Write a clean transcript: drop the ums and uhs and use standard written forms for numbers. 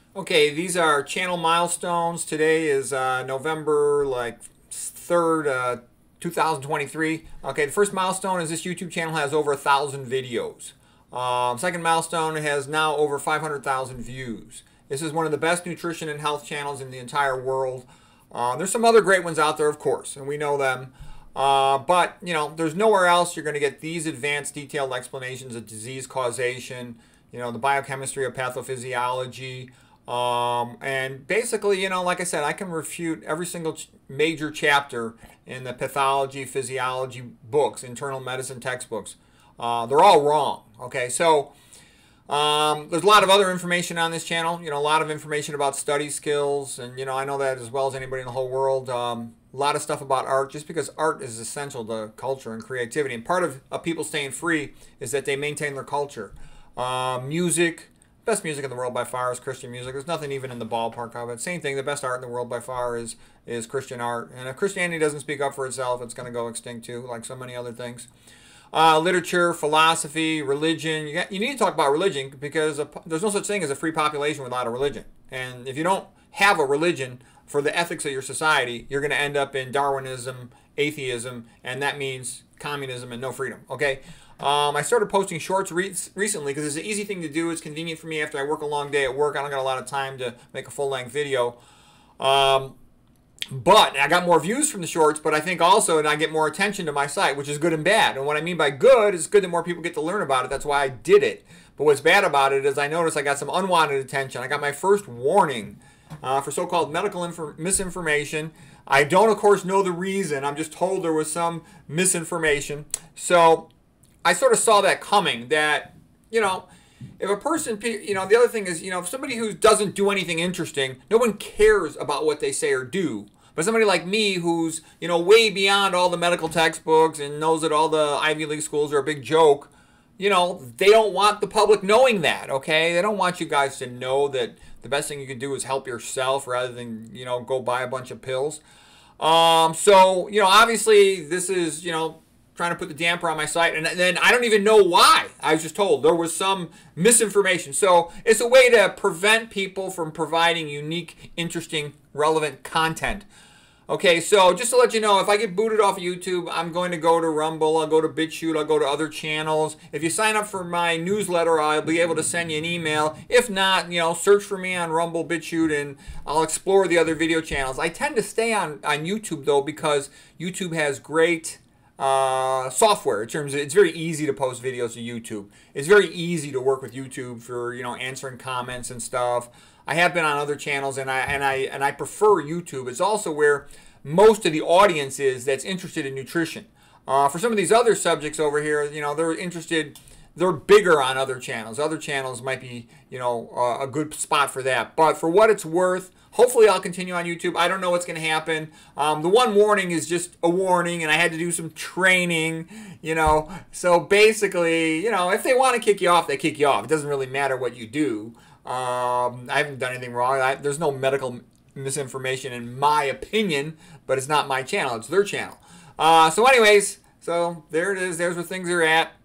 Okay, these are channel milestones. Today is November 3rd, 2023. Okay, the first milestone is this YouTube channel has over 1,000 videos. Second milestone, it has now over 500,000 views. This is one of the best nutrition and health channels in the entire world. There's some other great ones out there, of course, and we know them. But, you know, there's nowhere else you're going to get these advanced detailed explanations of disease causation, you know, the biochemistry of pathophysiology. And basically, you know, like I said, I can refute every single major chapter in the pathology, physiology books, internal medicine textbooks. They're all wrong. Okay, so there's a lot of other information on this channel. You know, a lot of information about study skills, and you know, I know that as well as anybody in the whole world. A lot of stuff about art, just because art is essential to culture and creativity. And part of people staying free is that they maintain their culture. Music. Best music in the world by far is Christian music. There's nothing even in the ballpark of it. Same thing, the best art in the world by far is Christian art. And if Christianity doesn't speak up for itself, it's going to go extinct too, like so many other things. Literature, philosophy, religion. You need to talk about religion because there's no such thing as a free population without a religion. And if you don't have a religion for the ethics of your society, you're going to end up in Darwinism, atheism, and that means communism and no freedom. Okay? I started posting shorts recently because it's an easy thing to do. It's convenient for me after I work a long day at work. I don't got a lot of time to make a full-length video. But I got more views from the shorts, but I think also I get more attention to my site, which is good and bad. And what I mean by good is good that more people get to learn about it. That's why I did it. But what's bad about it is I noticed I got some unwanted attention. I got my first warning for so-called medical misinformation. I don't, of course, know the reason. I'm just told there was some misinformation. So I sort of saw that coming, that, you know, if a person, you know, the other thing is, you know, if somebody who doesn't do anything interesting, no one cares about what they say or do. But somebody like me who's, you know, way beyond all the medical textbooks and knows that all the Ivy League schools are a big joke, you know, they don't want the public knowing that, okay? They don't want you guys to know that the best thing you can do is help yourself rather than, you know, go buy a bunch of pills. So, you know, obviously this is, you know, trying to put the damper on my site, and then I don't even know why. I was just told there was some misinformation. So it's a way to prevent people from providing unique, interesting, relevant content. Okay, so just to let you know, if I get booted off of YouTube, I'm going to go to Rumble, I'll go to BitChute, I'll go to other channels. If you sign up for my newsletter, I'll be able to send you an email. If not, you know, search for me on Rumble, BitChute, and I'll explore the other video channels. I tend to stay on YouTube, though, because YouTube has great software. In terms of, it's very easy to post videos to YouTube. It's very easy to work with YouTube for, you know, answering comments and stuff. I have been on other channels, and I prefer YouTube. It's also where most of the audience is that's interested in nutrition. For some of these other subjects over here, you know, they're bigger on other channels. Other channels might be, you know, a good spot for that. But for what it's worth, hopefully I'll continue on YouTube. I don't know what's going to happen. The one warning is just a warning, and I had to do some training, you know. So basically, you know, if they want to kick you off, they kick you off. It doesn't really matter what you do. I haven't done anything wrong. There's no medical misinformation in my opinion, but it's not my channel. It's their channel. So anyways, so there it is. There's where things are at.